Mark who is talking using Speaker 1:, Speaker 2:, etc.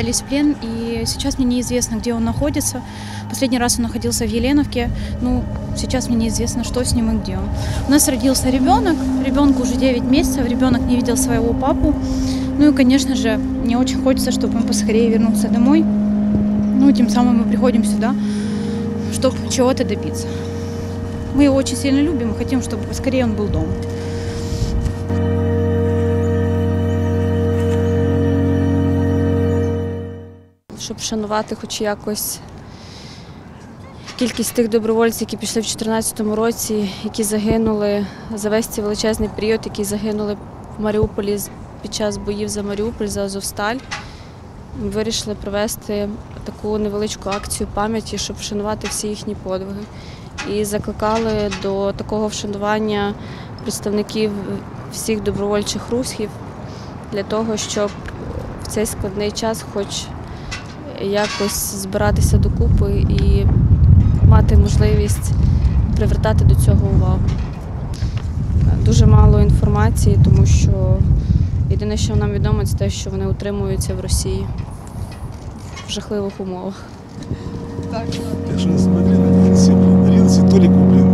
Speaker 1: сдались в плен, и сейчас мне неизвестно, где он находится. Последний раз он находился в Еленовке, ну, сейчас мне неизвестно, что с ним и где он. У нас родился ребенок, ребенку уже 9 месяцев, ребенок не видел своего папу. Ну и, конечно же, мне очень хочется, чтобы он поскорее вернулся домой. Ну, тем самым мы приходим сюда, чтобы чего-то добиться. Мы его очень сильно любим и хотим, чтобы поскорее он был дома.
Speaker 2: Щоб вшанувати хоч якось кількість тих добровольців, які пішли в 2014 році, які загинули за весь цей величезний період, які загинули в Маріуполі під час боїв за Маріуполь, за Азовсталь. Ми вирішили провести таку невеличку акцію пам'яті, щоб вшанувати всі їхні подвиги. І закликали до такого вшанування представників всіх добровольчих рухів для того, щоб в цей складний час хоч якось збиратися докупи і мати можливість привертати до цього увагу. Дуже мало інформації, тому що єдине, що нам відомо, це те, що вони утримуються в Росії в жахливих умовах.
Speaker 3: Я же смотрел на рилсе, Толику,